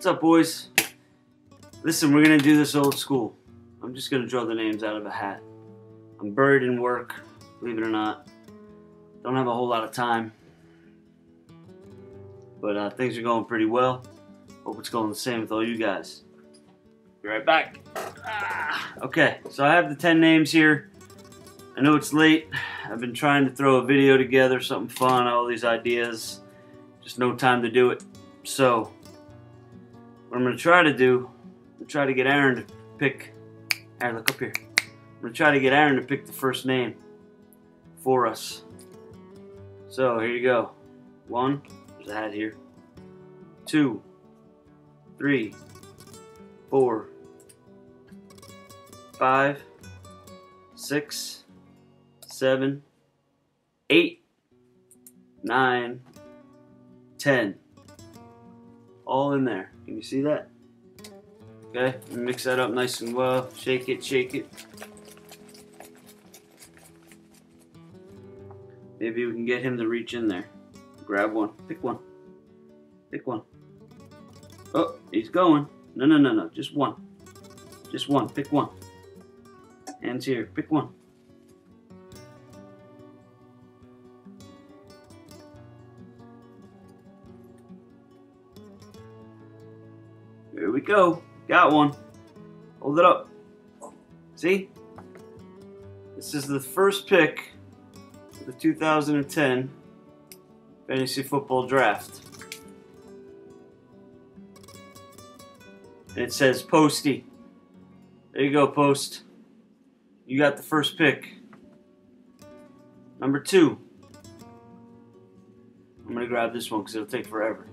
What's up, boys? Listen, we're gonna do this old school. I'm just gonna draw the names out of a hat. I'm buried in work, believe it or not. Don't have a whole lot of time. But things are going pretty well. Hope it's going the same with all you guys. Be right back. Okay, so I have the 10 names here. I know it's late. I've been trying to throw a video together, something fun, all these ideas. Just no time to do it. So, what I'm going to try to do, I'm try to get Aaron to pick, Aaron, look up here. I'm going to try to get Aaron to pick the first name for us. So, here you go. 1, there's a hat here. 2, 3, 4, 5, 6, 7, 8, 9, 10. All in there. Can you see that? Okay, mix that up nice and well. Shake it, shake it. Maybe we can get him to reach in there. Grab one. Pick one. Pick one. Oh, he's going. No, no, no, no. Just one. Just one. Pick one. Hands here. Pick one. Here we go. Got one. Hold it up. See? This is the first pick of the 2010 Fantasy Football Draft. And it says Posty. There you go, Post. You got the first pick. Number 2. I'm going to grab this one because it'll take forever.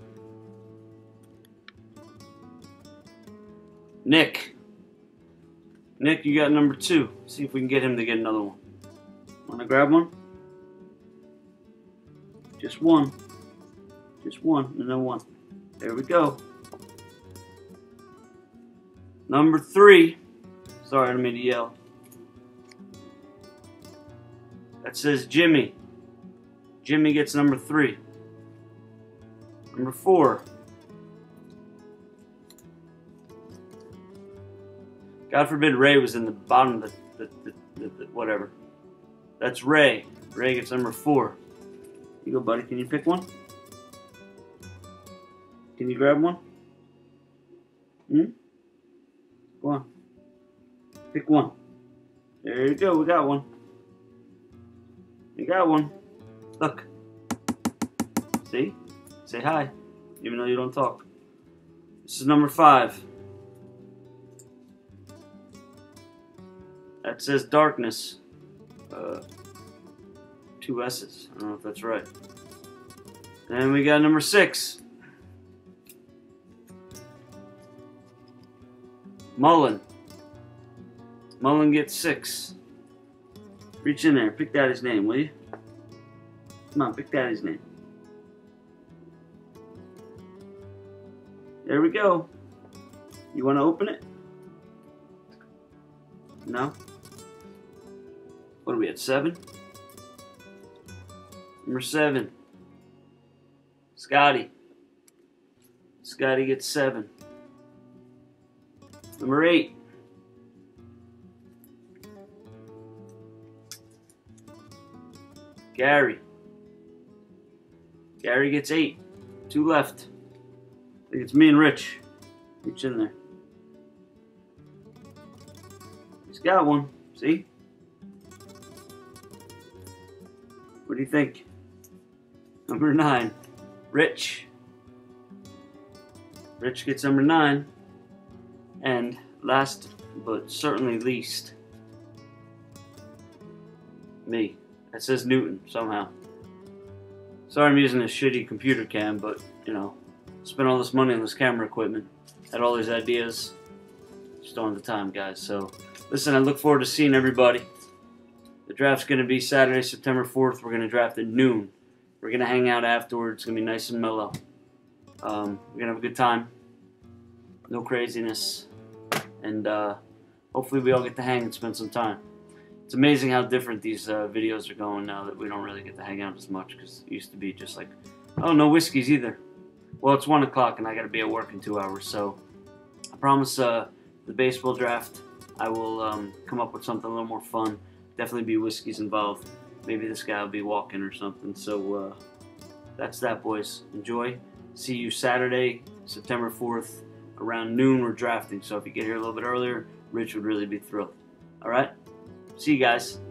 Nick. Nick, you got number 2. See if we can get him to get another one. Want to grab one? Just one. Just one. No one. There we go. Number 3. Sorry, I didn't mean to yell. That says Jimmy. Jimmy gets number 3. Number 4. God forbid Ray was in the bottom of the whatever. That's Ray. Ray gets number 4. Here you go, buddy. Can you pick one? Can you grab one? Go on. Pick one. There you go. We got one. You got one. Look. See? Say hi. Even though you don't talk. This is number 5. That says Darkness. 2 S's. I don't know if that's right. And we got number 6. Mullen. Mullen gets 6. Reach in there. Pick Daddy's name, will you? Come on, pick Daddy's name. There we go. You want to open it? No? What are we at, 7? Number 7. Scotty. Scotty gets 7. Number 8. Gary. Gary gets 8. 2 left. I think it's me and Rich. Reach in there. He's got one. See? What do you think? Number 9. Rich. Rich gets number 9. And last but certainly least, me. That says Newton somehow. Sorry I'm using a shitty computer cam, but you know, spent all this money on this camera equipment, had all these ideas, just don't have the time, guys. So listen, I look forward to seeing everybody. The draft's going to be Saturday, September 4th. We're going to draft at noon. We're going to hang out afterwards. It's going to be nice and mellow. We're going to have a good time. No craziness. And hopefully we all get to hang and spend some time. It's amazing how different these videos are going now that we don't really get to hang out as much, because it used to be just like, oh, no whiskeys either. Well, it's 1 o'clock and I got to be at work in 2 hours. So I promise the baseball draft, I will come up with something a little more fun. Definitely be whiskeys involved. Maybe this guy will be walking or something. So that's that, boys. Enjoy. See you Saturday, September 4th, around noon. We're drafting. So if you get here a little bit earlier, Rich would really be thrilled. All right? See you guys.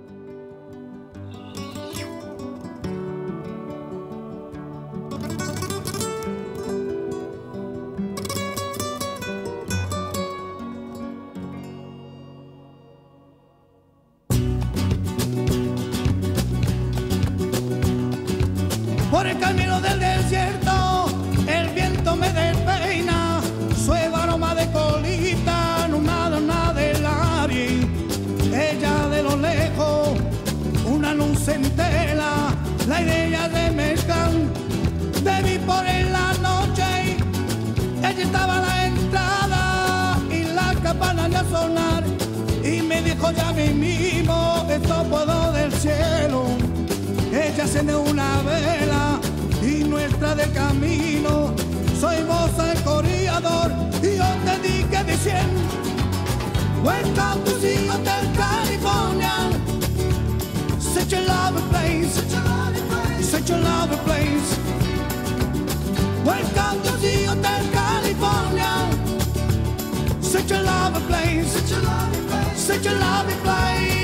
Por el camino del desierto, el viento me despeina, suave aroma de colita, nada del área. Ella de lo lejos, una luz en tela, la idea de mezcal, debí por en la noche, ella estaba a la entrada y la campana ya sonar, y me dijo ya mismo, esto puedo del cielo. Ella enciende una vela y nuestra de camino. Soy vos el corredor y yo te dije diciendo: Welcome to the Hotel California. Such a lovely place, such a lovely place. Welcome to the Hotel California. Such a lovely place, such a lovely place.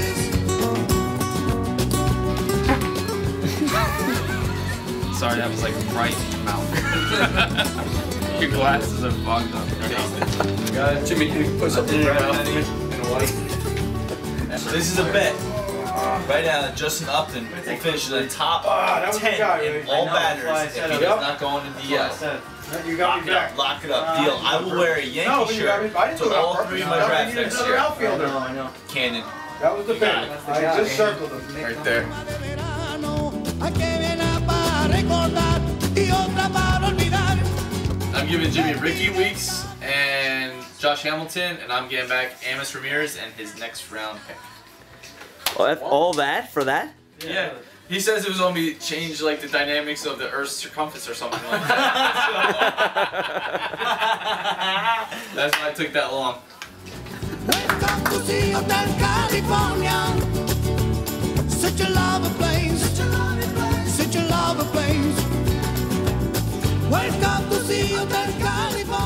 Sorry, that was like right in your mouth. Your glasses are fogged up. Guys, Jimmy, can you put something in your mouth and a white? So this is a bet. Right now, that Justin Upton will finish in the top 10 in all batters if he does not go on the DL. You got me back. Lock it up. Deal. I will wear a Yankee shirt to all 3 of my draft next year. I know. Cannon. That was the bet. I just circled him. Right there. I'm giving Jimmy Ricky Weeks and Josh Hamilton, and I'm getting back Amos Ramirez and his next round pick. Oh, that's all that for that? Yeah. He says it was only change like the dynamics of the Earth's circumference or something like that. That's why it took that long. Welcome to the Hotel California. Such a lovely place, such a lovely place. Welcome to the Hotel California.